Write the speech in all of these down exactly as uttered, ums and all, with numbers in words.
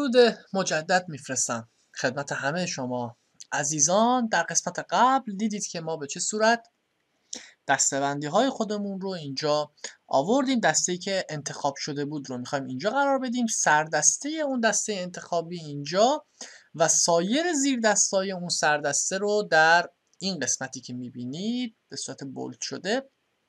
درود مجدد میفرستم خدمت همه شما عزیزان. در قسمت قبل دیدید که ما به چه صورت دسته‌بندی های خودمون رو اینجا آوردیم. دسته‌ای که انتخاب شده بود رو میخوایم اینجا قرار بدیم، سردسته اون دسته انتخابی اینجا و سایر زیر دستای اون سردسته رو در این قسمتی که میبینید به صورت بولد شده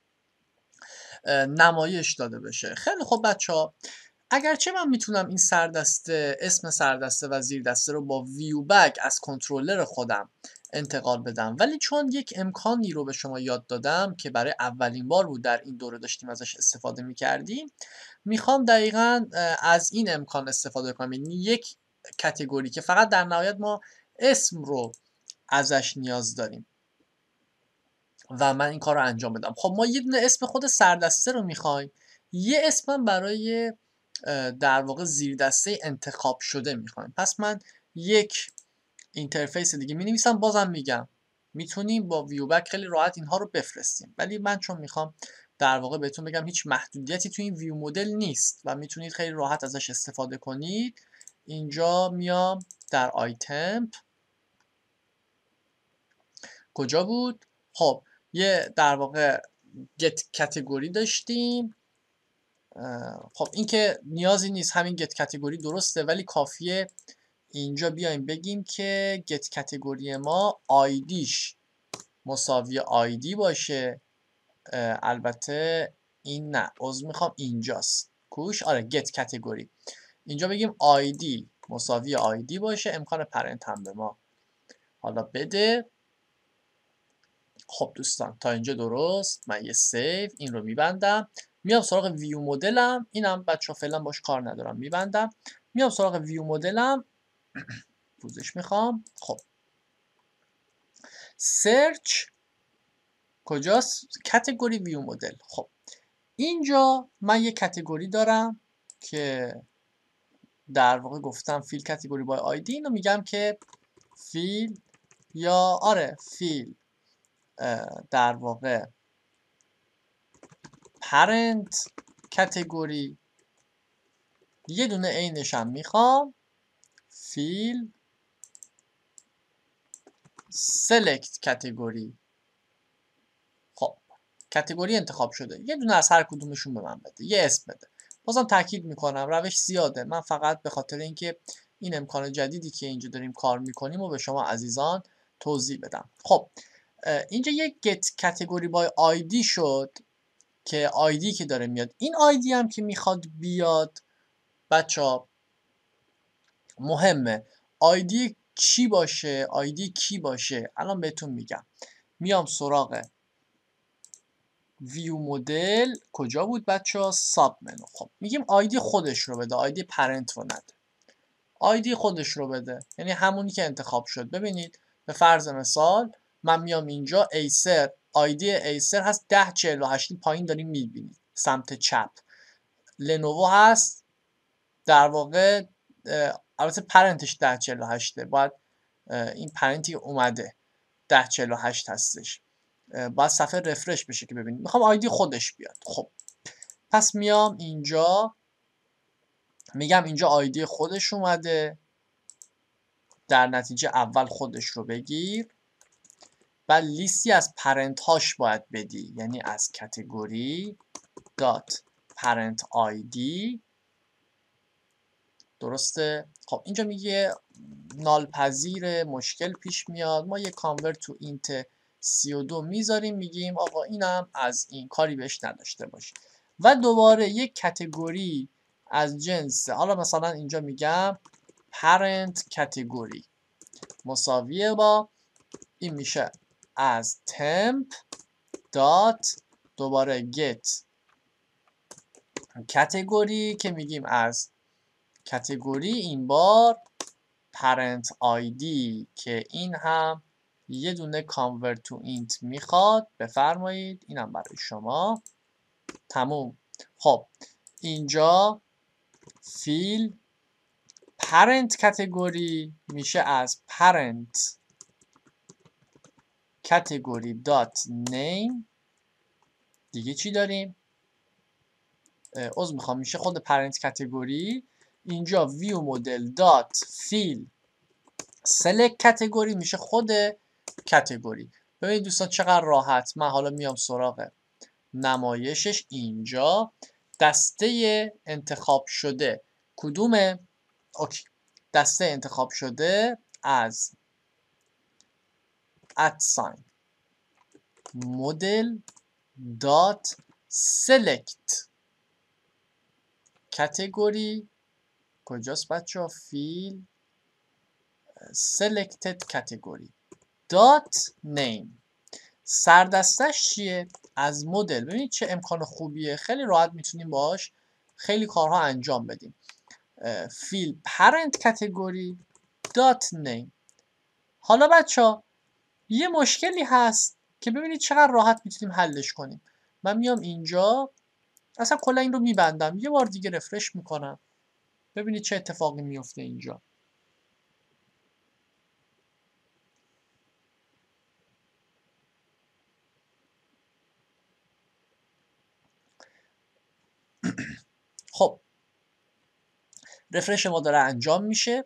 نمایش داده بشه. خیلی خب بچه ها، اگرچه من میتونم این سردسته، اسم سردسته و زیر دسته رو با ویو بگ از کنترلر خودم انتقال بدم، ولی چون یک امکانی رو به شما یاد دادم که برای اولین بار بود در این دوره داشتیم ازش استفاده میکردیم، میخوام دقیقا از این امکان استفاده کنم. یعنی یک کتگوری که فقط در نهایت ما اسم رو ازش نیاز داریم و من این کار رو انجام بدم. خب ما یه دونه اسم خود سردسته رو میخوایم، یه اسمم برای در واقع زیر دسته انتخاب شده میخوایم. پس من یک اینترفیس دیگه می نویسم. بازم میگم میتونیم با ویو بک خیلی راحت اینها رو بفرستیم، ولی من چون میخوام در واقع بهتون بگم هیچ محدودیتی تو این ویو مدل نیست و میتونید خیلی راحت ازش استفاده کنید، اینجا میام در آیتم. کجا بود؟ خب یه در واقع get کتگوری داشتیم. خب این که نیازی نیست، همین get کتگوری درسته، ولی کافیه اینجا بیایم بگیم که get کتگوری ما آیدیش مساوی آیدی باشه. البته این نه، عذر میخوام، اینجاست کوش. آره get کتگوری اینجا بگیم آیدی مساوی آیدی باشه، امکان پرنت هم به ما حالا بده. خب دوستان تا اینجا درست. من یه سیو این رو میبندم، میام سراغ ویو مدلم. اینم بچه ها فعلا باش کار ندارم، میبندم. میام سراغ ویو مدلم، پوزش میخوام. خب سرچ کجاست؟ کتگوری ویو مدل. خب اینجا من یه کتگوری دارم که در واقع گفتم فیل کتگوری بای آیدی. اینو میگم که فیل یا آره فیل در واقع پرنت کتگوری. یه دونه عینش هم میخوام فیل سلکت کتگوری. خب کتگوری انتخاب شده، یه دونه از هر کدومشون به من بده، یه اسم بده. بازم تاکید میکنم روش زیاده، من فقط به خاطر اینکه این امکان جدیدی که اینجا داریم کار میکنیم و به شما عزیزان توضیح بدم. خب اینجا یک get کتگوری بای آیدی شد که آیدی که داره میاد، این آیدی هم که میخواد بیاد بچه ها مهمه. آیدی چی باشه؟ آیدی کی باشه؟ الان بهتون میگم. میام سراغ ویو مدل. کجا بود بچه ها؟ ساب منو. خب میگیم آیدی خودش رو بده، آیدی پرنت رو نده، آیدی خودش رو بده، یعنی همونی که انتخاب شد. ببینید به فرض مثال من میام اینجا ایسر، آیدی ایسر هست ده چهل و هشت، پایین داریم میبینید سمت چپ. لنوو هست در واقع، البته پرنتش ده چهل و هشت، باید این پرنتی اومده ده چهل و هشت هستش، باید صفحه رفرش بشه که ببینید. میخوام آیدی خودش بیاد. خب پس میام اینجا میگم اینجا آیدی خودش اومده، در نتیجه اول خودش رو بگیر و لیستی از پرنت هاش باید بدی، یعنی از کتگوری دات پرنت آیدی. درسته؟ خب اینجا میگه نالپذیر، مشکل پیش میاد. ما یه کانورت تو اینت سی و دو میذاریم، میگیم آقا اینم از این، کاری بهش نداشته باش. و دوباره یک کتگوری از جنس، حالا مثلا اینجا میگم parent کتگوری مساویه با این، میشه از temp دات دوباره get کتگوری که میگیم از کتگوری این بار parent آیدی که این هم یه دونه convert to int میخواد. بفرمایید اینم برای شما. تموم. خب اینجا فیل parent کتگوری میشه از parent کتگوری دات name. دیگه چی داریم؟ عذر میخوام، میشه خود parent کتگوری اینجا ویو مدل دات فیل سلکت کاتگوری میشه خود کاتگوری. ببینید دوستان چقدر راحت. من حالا میام سراغ نمایشش. اینجا دسته انتخاب شده کدومه؟ اوکی، دسته انتخاب شده از ات ساین مدل دات سلکت کاتگوری کجاست بچه ها؟ فیل selected category dot name. سردستش چیه؟ از مدل. ببینید چه امکان خوبیه، خیلی راحت میتونیم باهاش خیلی کارها انجام بدیم. فیل parent category dot name. حالا بچه ها یه مشکلی هست که ببینید چقدر راحت میتونیم حلش کنیم. من میام اینجا اصلا کلا این رو میبندم، یه بار دیگه رفرش میکنم، ببینید چه اتفاقی میفته اینجا. خب رفرش ما داره انجام میشه.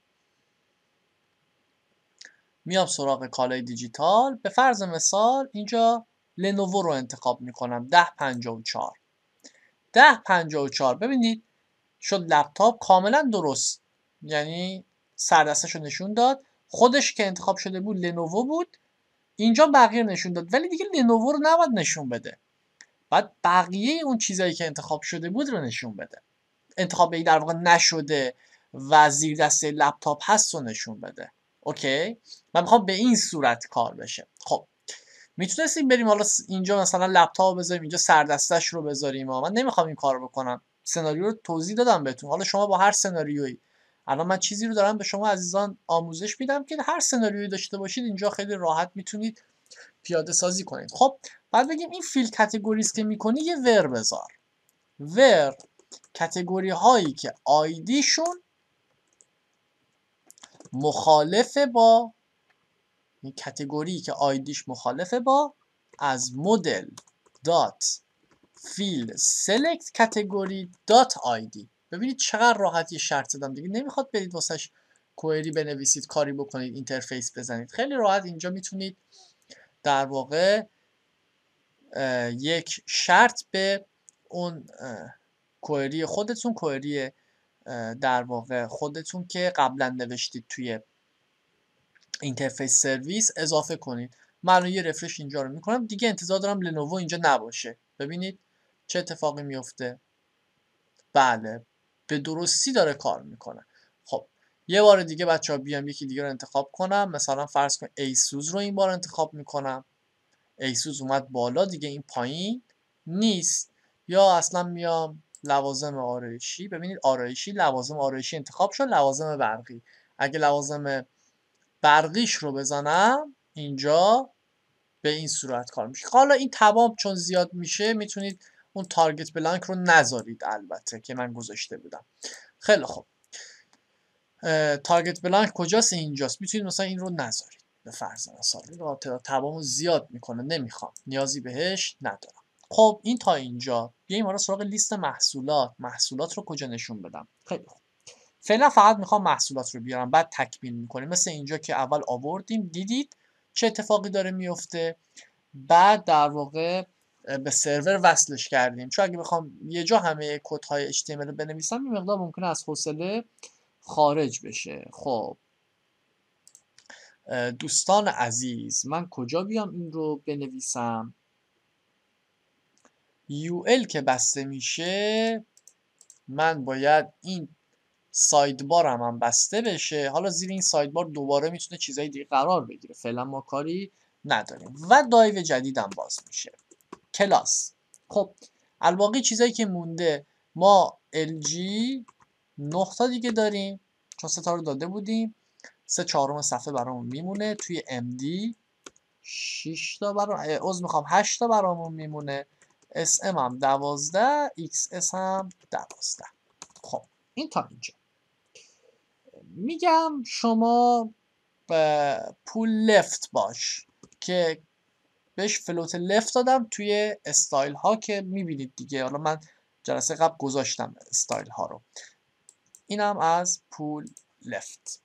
میام سراغ کالای دیجیتال. به فرض مثال اینجا لنوو رو انتخاب میکنم. ده پنجاه و چهار ده پنجاه و چهار ببینید شد لپتاپ کاملا درست، یعنی سردستش رو نشون داد. خودش که انتخاب شده بود لنوو بود، اینجا بقیه نشون داد، ولی دیگه لنوو رو نباید نشون بده، بعد بقیه اون چیزایی که انتخاب شده بود رو نشون بده. انتخاب ای در واقع نشده و زیر دسته لپتاپ هست رو نشون بده. اوکی، من میخوام به این صورت کار بشه. خب میتونستیم بریم حالا اینجا مثلا لپتاپ بذاریم، اینجا سردستش رو بذاریم. من نمیخوام این کارو بکنم، سناریو رو توضیح دادم بهتون. حالا شما با هر سناریویی، الان من چیزی رو دارم به شما عزیزان آموزش میدم که هر سناریویی داشته باشید اینجا خیلی راحت میتونید پیاده سازی کنید. خب بعد بگیم این فیل کاتگوریز که میکنی یه ور بذار. ور کاتگوری هایی که آیدیشون مخالفه با این کاتگوری که آیدیش مخالفه با از مدل دات فیل سلکت کاتگوری دات آیدی. ببینید چقدر راحتی شرط دادم دیگه، نمیخواد برید واسش کوئری بنویسید، کاری بکنید، اینترفیس بزنید. خیلی راحت اینجا میتونید در واقع یک شرط به اون کوئری خودتون، کوئری در واقع خودتون که قبلا نوشتید توی اینترفیس سرویس اضافه کنید. من یه رفرش اینجا رو میکنم دیگه، انتظار دارم لنوو اینجا نباشه. ببینید چه اتفاقی میفته. بله به درستی داره کار میکنه. خب یه بار دیگه بچه ها بیام یکی دیگه رو انتخاب کنم. مثلا فرض کن ایسوس رو این بار انتخاب میکنم. ایسوس اومد بالا دیگه، این پایین نیست. یا اصلا میام لوازم آرایشی. ببینید آرایشی، لوازم آرایشی انتخاب شد، لوازم برقی. اگه لوازم برقیش رو بزنم اینجا به این صورت کار میشه. حالا این تمام چون زیاد میشه میتونید اون تارگت بلانک رو نذارید، البته که من گذاشته بودم. خیلی خوب، تارگت بلانک کجاست؟ اینجاست. میتونید مثلا این رو نذارید. به فرض مثال تمام رو زیاد میکنه، نمیخوام، نیازی بهش ندارم. خب این تا اینجا. بیایم حالا سراغ لیست محصولات. محصولات رو کجا نشون بدم؟ خیلی خوب، فعلا فقط میخوام محصولات رو بیارم، بعد تکمیل میکنیم. مثل اینجا که اول آوردیم، دیدید چه اتفاقی داره میفته. بعد در واقع به سرور وصلش کردیم، چون اگه بخوام یه جا همه کدهای اچ تی ام ال رو بنویسم این مقدار ممکنه از حوصله خارج بشه. خب دوستان عزیز، من کجا بیام این رو بنویسم؟ یو ال که بسته میشه من باید این سایدبار هم, هم بسته بشه. حالا زیر این سایدبار دوباره میتونه چیزای دیگه قرار بگیره، فعلا ما کاری نداریم. و دایو جدیدم باز میشه، کلاس. خب الباقی چیزایی که مونده، ما ال جی نه تا دیگه داریم چون سه تا رو داده بودیم. سه چهارم صفحه برامون میمونه. توی ام دی شش تا برام، عذر میخوام هشت تا برامون میمونه. اس ام هم دوازده، ایکس اس هم دوازده. خب این تا اینجا. میگم شما پول لفت باش که بهش فلوت لفت دادم توی استایل ها که میبینید دیگه. حالا من جلسه قبل گذاشتم استایل ها رو. اینم از پول لفت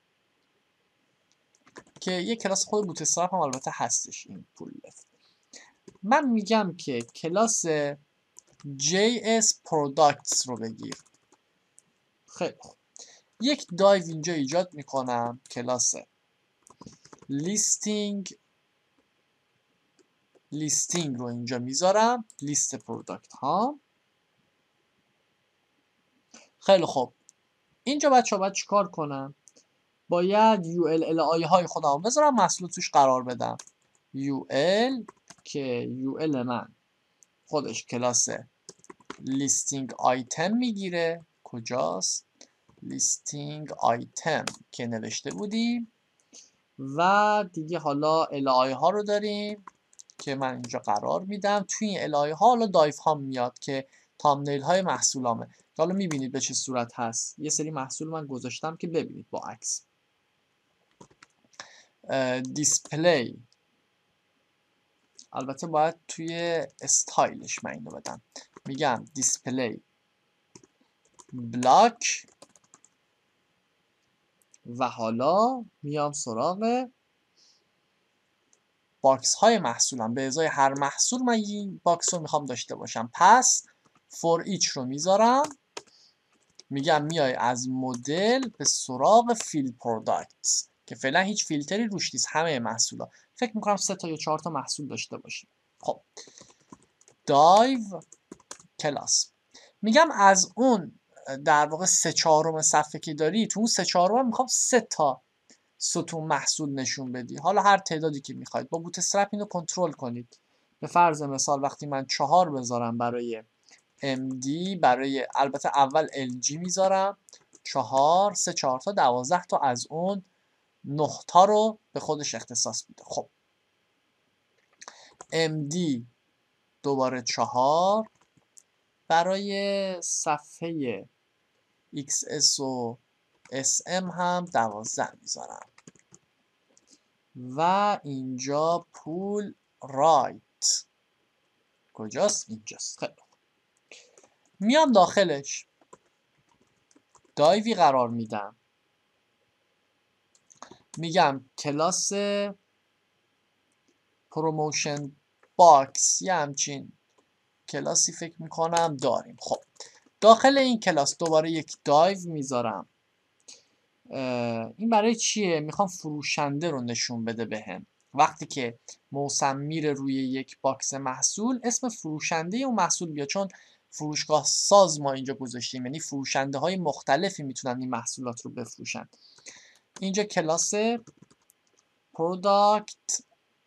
که یه کلاس خود بوتسترپ هم البته هستش این پول لفت. من میگم که کلاس جی اس products رو بگیر. خیلی خوب. یک دایو اینجا ایجاد میکنم، کلاس لیستینگ لیستینگ رو اینجا میذارم، لیست پروداکت ها. خیلی خوب. اینجا بچه ها باید چیکار کنم؟ باید یو ال ال آی های خودم بذارم، محصول توش قرار بدم. یو ال که یو ال من خودش کلاس لیستینگ آیتم میگیره. کجاست؟ لیستینگ آیتم که نوشته بودیم. و دیگه حالا ال آی ها رو داریم که من اینجا قرار میدم. توی این ال آی ها حالا دایف ها میاد که تامنیل های محصولامه. حالا میبینید به چه صورت هست. یه سری محصول من گذاشتم که ببینید با عکس. دیسپلی، البته باید توی استایلش من اینو بدم. میگم دیسپلی بلاک و حالا میام سراغ باکس های محصولم. به ازای هر محصول من این باکس رو میخوام داشته باشم. پس فور ایچ رو میذارم. میگم میای از مدل به سراغ فیل پروداکتس که فعلا هیچ فیلتری روش نیست، همه محصولا. فکر میکنم سه تا یا چهار تا محصول داشته باشیم. خب دایو کلاس، میگم از اون در واقع سه چهارم صفحه که داری، تو اون سه چهارم میخوام سه تا ستون محصول نشون بدی. حالا هر تعدادی که میخواید. با بوتسترپ اینو کنترل کنید. به فرض مثال وقتی من چهار بذارم برای ام دی، برای البته اول ال جی میذارم، چهار، سه چهار تا دوازده تا از اون نه تا رو به خودش اختصاص میده. خب ام دی دوباره چهار، برای صفحه ایکس اس و اس ام هم دوازده میذارم. و اینجا پول رایت کجاست؟ اینجاست. خیلی میام داخلش دایوی قرار میدم. میگم کلاس پروموشن باکس، یه همچین کلاسی فکر میکنم داریم. خب داخل این کلاس دوباره یک دایو میذارم. این برای چیه؟ میخوام فروشنده رو نشون بده بهم. وقتی که موسم میره روی یک باکس محصول، اسم فروشنده اون محصول بیاد، چون فروشگاه ساز ما اینجا گذاشتیم، یعنی فروشنده های مختلفی میتونن این محصولات رو بفروشن. اینجا کلاس پروداکت،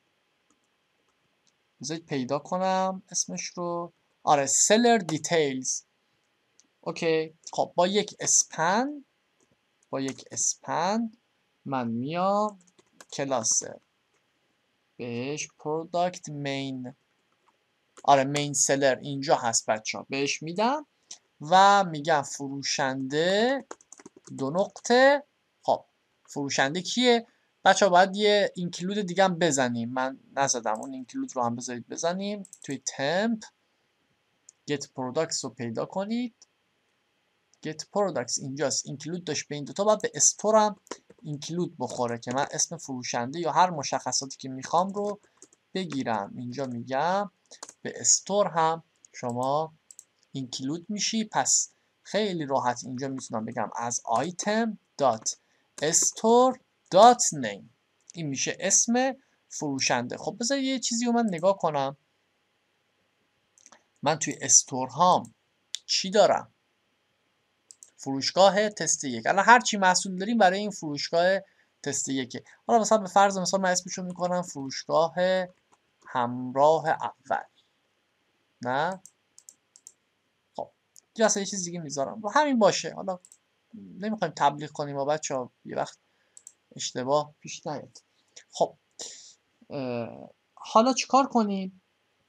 بذارید پیدا کنم اسمش رو. آره سلر دیتیلز. اوکی. خب با یک اسپن با یک اسپن من میام کلاس بهش پروداکت مین، آره مین سلر اینجا هست بچه ها، بهش میدم و میگم فروشنده دو نقطه. خب فروشنده کیه؟ بچه ها باید یه اینکلود دیگه هم بزنیم. من نزدم، اون اینکلود رو هم بذارید بزنیم. توی تمپ get products رو پیدا کنید. get products اینجاست. اینکلود داشت به این دوتا، باید به استور هم اینکلود بخوره که من اسم فروشنده یا هر مشخصاتی که میخوام رو بگیرم. اینجا میگم به استور هم شما اینکلود میشی. پس خیلی راحت اینجا میتونم بگم از item dot store dot name. این میشه اسم فروشنده. خب بذار یه چیزی رو من نگاه کنم. من توی استور هام چی دارم؟ فروشگاه تست یک. الان هر چی محصول داریم برای این فروشگاه تست یکه. حالا مثلا به فرض مثال من اسمشو میکنم فروشگاه همراه اول. نه خب یا اصلا یه چیز دیگه میذارم و همین باشه. حالا نمیخوایم تبلیغ کنیم و بچه ها یه وقت اشتباه پیش نیاد. خب حالا چیکار کنیم؟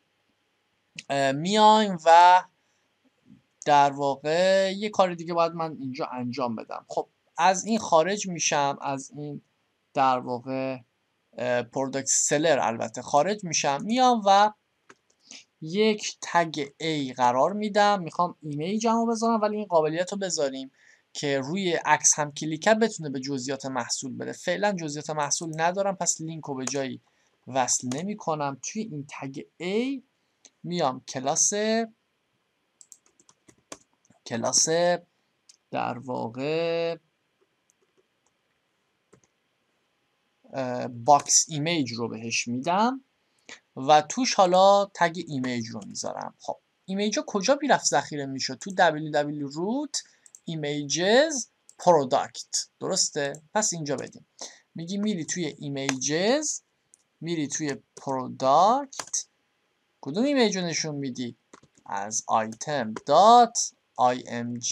میایم و در واقع یه کار دیگه باید من اینجا انجام بدم. خب از این خارج میشم، از این در واقع پروداکت سلر البته خارج میشم. میام و یک تگ A قرار میدم. میخوام ایمیجمو بذارم ولی این قابلیت رو بذاریم که روی عکس هم کلیک کرد بتونه به جزئیات محصول بره. فعلا جزئیات محصول ندارم، پس لینک رو به جایی وصل نمی کنم. توی این تگ A میام کلاس کلاس در واقع باکس ایمیج رو بهش میدم و توش حالا تگ ایمیج رو میذارم. خب ایمیج ها کجا میرفت ذخیره میشد؟ تو دبلیو دبلیو root images product، درسته؟ پس اینجا بدیم، میگی میری توی ایمیجز، میری توی product، کدوم ایمیج رو نشون میدی؟ از item dot img،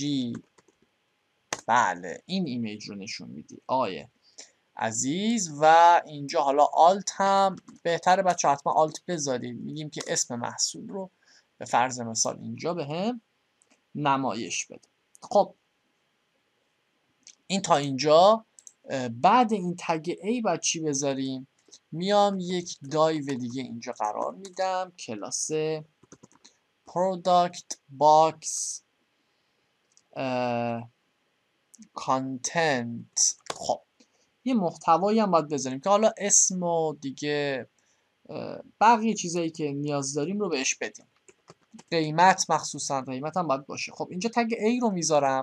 بله این ایمیج رو نشون میدی آیه عزیز. و اینجا حالا آلت هم بهتره بچه، حتما آلت بذارید. میگیم که اسم محصول رو به فرض مثال اینجا به هم نمایش بده. خب این تا اینجا. بعد این تگ A باید چی بذاریم؟ میام یک دایو دیگه اینجا قرار میدم، کلاس product box content. خب یه محتوایی هم باید بذاریم که حالا اسم و دیگه بقیه چیزایی که نیاز داریم رو بهش بدیم. قیمت، مخصوصا قیمت هم باید باشه. خب اینجا تگ A رو میذارم،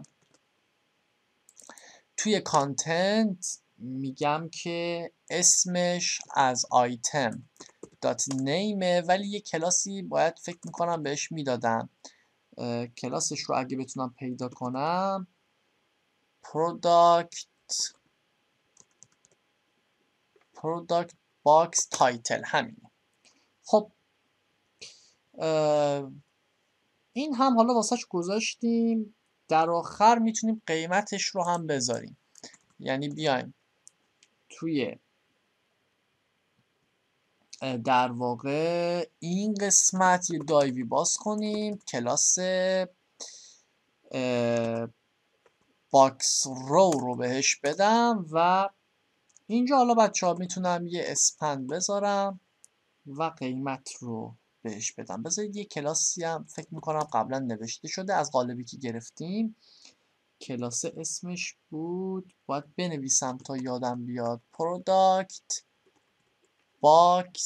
توی کانتنت میگم که اسمش از آیتم دات نیمه، ولی یه کلاسی باید فکر میکنم بهش میدادم، کلاسش رو اگه بتونم پیدا کنم، product product box title، همینه. خب این هم حالا واسهش گذاشتیم. در آخر میتونیم قیمتش رو هم بذاریم، یعنی بیایم توی در واقع این قسمت یه دایوی باز کنیم، کلاس باکس رو رو بهش بدم و اینجا حالا بچه ها میتونم یه اسپند بذارم و قیمت رو بهش بدم. بذارید یه کلاسی هم فکر میکنم قبلا نوشته شده از قالبی که گرفتیم، کلاس اسمش بود، باید بنویسم تا یادم بیاد، product box،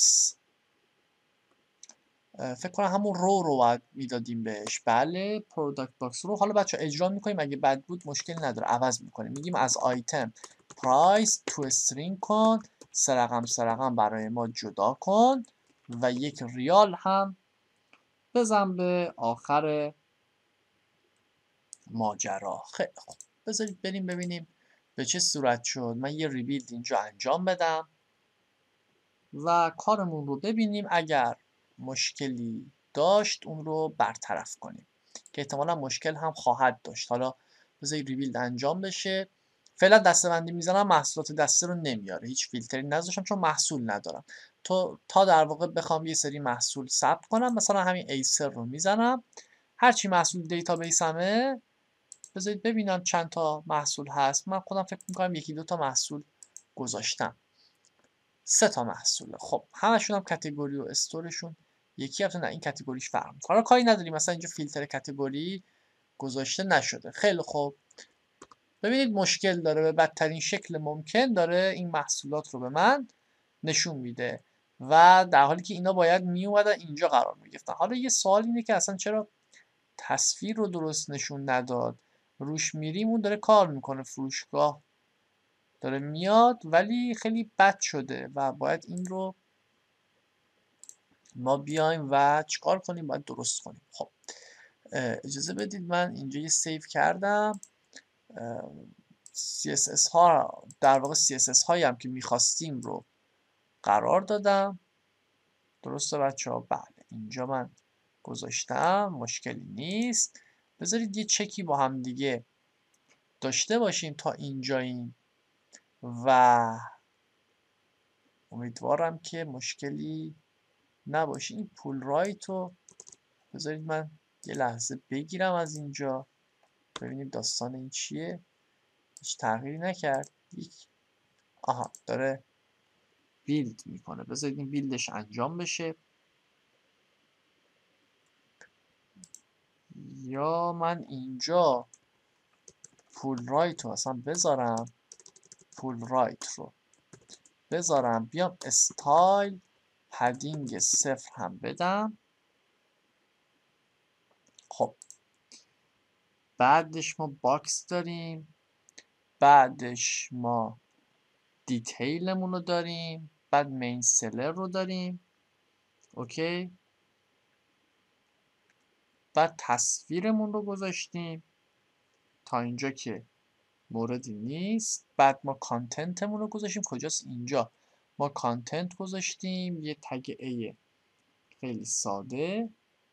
فکر کنم همون رو رو باید میدادیم بهش. بله product box رو. حالا بچه اجرا میکنیم، اگه بد بود مشکل نداره عوض میکنیم. میگیم از آیتم price تو استرینگ کن، سه رقم سه رقم برای ما جدا کن و یک ریال هم بزن به آخر ماجرا. خیلی خوب، بذارید بریم ببینیم به چه صورت شد. من یه ریبیلد اینجا انجام بدم و کارمون رو ببینیم، اگر مشکلی داشت اون رو برطرف کنیم که احتمالا مشکل هم خواهد داشت. حالا بذارید ریبیلد انجام بشه. فعلا دسته‌بندی میزنم، محصولات دسته رو نمیاره، هیچ فیلتری نذاشتم چون محصول ندارم. تو تا در واقع بخوام یه سری محصول ثبت کنم، مثلا همین ایسر رو میزنم، هرچی محصول دیتابیسمه بذارید ببینم چند تا محصول هست. من خودم فکر میکنم یکی دو تا محصول گذاشتم، سه تا محصوله. خب همشون هم کاتگوری و استورشون یکی هست، نه این کاتگوریش فرق میکنه. حالا کاری نداریم، مثلا اینجا فیلتر کاتگوری گذاشته نشده. خیلی خوب، ببینید مشکل داره، به بدترین شکل ممکن داره این محصولات رو به من نشون میده و در حالی که اینا باید میومدن اینجا قرار میگرفتن. حالا یه سوال اینه که اصلا چرا تصویر رو درست نشون نداد؟ روش میریم اون داره کار میکنه، فروشگاه داره میاد ولی خیلی بد شده و باید این رو ما بیایم و چیکار کنیم؟ باید درست کنیم. خب اجازه بدید من اینجا یه سیو کردم. سی اس اس ها، در واقع سی اس اس هایی هم که میخواستیم رو قرار دادم. درسته بچه ها؟ بله اینجا من گذاشتم، مشکلی نیست. بذارید یه چکی با هم دیگه داشته باشیم تا اینجاییم و امیدوارم که مشکلی نباشه. این پول رایت رو بذارید من یه لحظه بگیرم از اینجا ببینیم داستان این چیه. هیچ تغییری نکرد. یک آها داره بیلد میکنه، بذارید این بیلدش انجام بشه. یا من اینجا فول رایت رو اصلا بذارم، فول رایت رو بذارم، بیام استایل پدینگ صفر هم بدم. خب بعدش ما باکس داریم، بعدش ما دیتیلمون رو داریم، بعد مین سلر رو داریم. اوکی، بعد تصویرمون رو گذاشتیم تا اینجا که موردی نیست. بعد ما کانتنتمون رو گذاشتیم کجاست؟ اینجا ما کانتنت گذاشتیم، یه تگ ای خیلی ساده.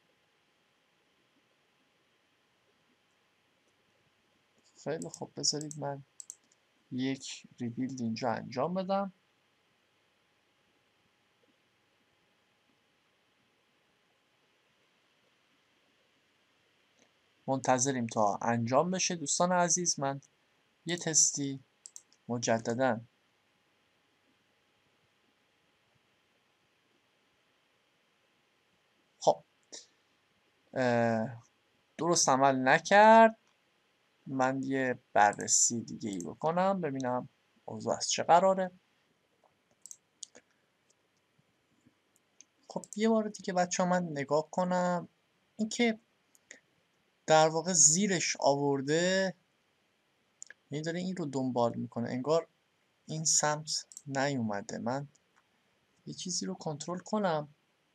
خیلی خب بذارید من یک ریبیلد اینجا انجام بدم. منتظریم تا انجام بشه دوستان عزیز. من یه تستی مجددا خب درست عمل نکرد. من یه بررسی دیگه ای بکنم ببینم موضوع از چه قراره. خب یه بار دیگه بچه ها من نگاه کنم اینکه در واقع زیرش آورده، یعنی داره این رو دنبال میکنه، انگار این سمت نیومده. من یه چیزی رو کنترل کنم.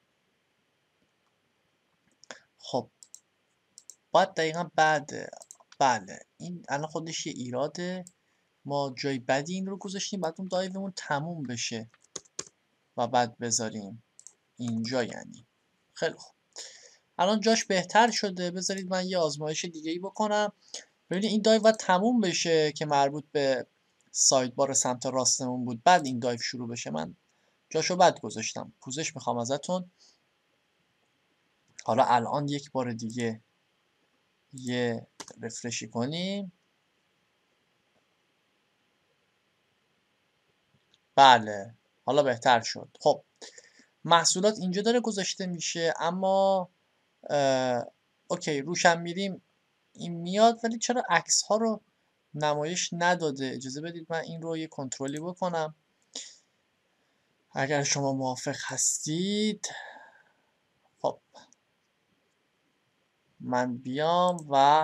خب باید دقیقا بعد، بله این الان خودش یه ایراده، ما جای بدی این رو گذاشتیم، بعد اون دایومون تموم بشه و بعد بذاریم اینجا. یعنی خیلی خوب الان جاش بهتر شده. بذارید من یه آزمایش دیگه ای بکنم. ببینید این دایو باید تموم بشه که مربوط به ساید بار سمت راستمون بود، بعد این دایو شروع بشه. من جاشو بد گذاشتم، پوزش میخوام ازتون. حالا الان یک بار دیگه یه رفرشی کنیم. بله حالا بهتر شد. خب محصولات اینجا داره گذاشته میشه، اما اوکی روشن میریم این میاد، ولی چرا عکس ها رو نمایش نداده؟ اجازه بدید من این رو یه کنترلی بکنم اگر شما موافق هستید. خب من بیام و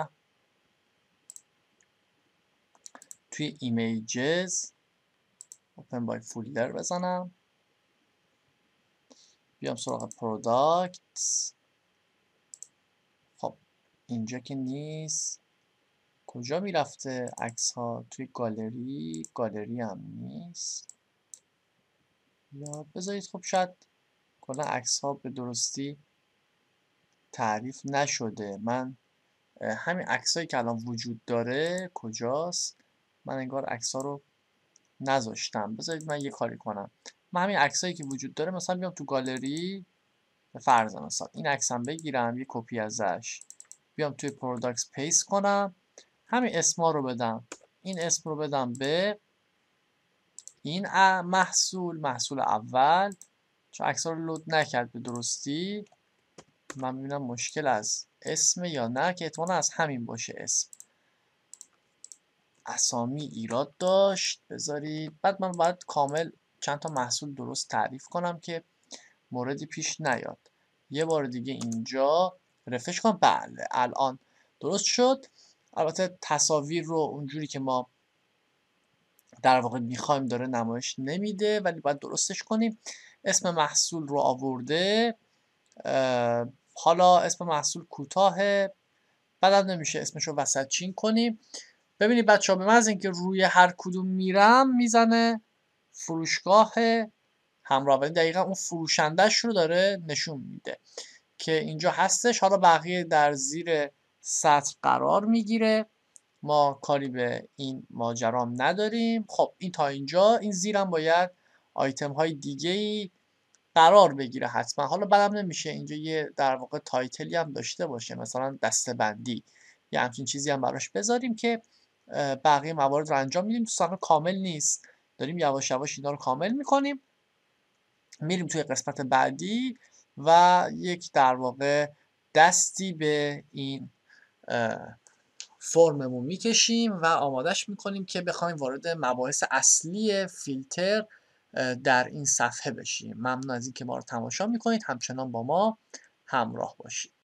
توی ایمیجز open by folder بزنم، بیام سراغ پروداکتس. خب اینجا که نیست، کجا میرفته عکس ها؟ توی گالری، گالری هم نیست. یا بذارید خب شاید کلا عکس ها به درستی تعریف نشده. من همین عکسایی که الان وجود داره کجاست؟ من انگار عکس ها رو نذاشتم. بذارید من یه کاری کنم. من همین عکسایی که وجود داره مثلا بیام تو گالری، به فرض مثلا این عکسم بگیرم، یه کپی ازش بیام توی پروداکتس پیست کنم، همین اسما رو بدم، این اسم رو بدم به این محصول، محصول اول، چون عکس رو لود نکرد به درستی. من میبینم مشکل از اسم یا نه، که احتمالا از همین باشه. اسم اسامی ایراد داشت. بذارید بعد من باید کامل چند تا محصول درست تعریف کنم که موردی پیش نیاد. یه بار دیگه اینجا رفرش کنم. بله الان درست شد. البته تصاویر رو اونجوری که ما در واقع میخوایم داره نمایش نمیده، ولی باید درستش کنیم. اسم محصول رو آورده، حالا اسم محصول کوتاهه، بعدم نمیشه اسمش رو وسط چین کنیم. ببینید بچه ها، به من از اینکه روی هر کدوم میرم میزنه فروشگاه همراه، ولی دقیقا اون فروشندش رو داره نشون میده که اینجا هستش. حالا بقیه در زیر سطر قرار میگیره، ما کاری به این ماجرام نداریم. خب این تا اینجا. این زیرم باید آیتم های دیگه ای قرار بگیره حتما. حالا بعدم نمیشه اینجا یه در واقع تایتلی هم داشته باشه، مثلا دسته‌بندی یا همچین چیزی هم براش بذاریم که بقیه موارد رو انجام میدیم. دوستان کامل نیست، داریم یواش یواش اینا رو کامل میکنیم، میریم توی قسمت بعدی و یک در واقع دستی به این فرممون میکشیم و آمادش میکنیم که بخوایم وارد مباحث اصلی فیلتر در این صفحه بشیم. ممنون از اینکه ما رو تماشا میکنید، همچنان با ما همراه باشید.